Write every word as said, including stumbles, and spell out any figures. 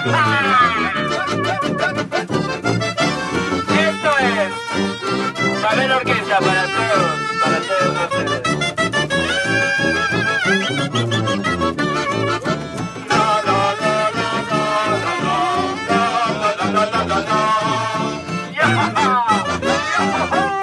Esto es Babel Orquesta para todos, para todos ustedes. No, no, no, no, no, no, no, no, no, no, no, no, no. Yeah, yeah.